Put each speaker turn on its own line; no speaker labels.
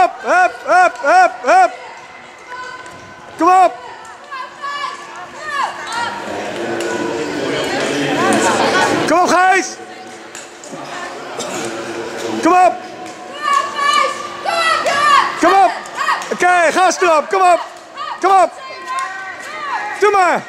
op! Hup, hup, hup, hup! Kom op! Kom op, Gijs! Kom op! Kom op! Oké, gas erop, kom op! Kom op! Doe maar!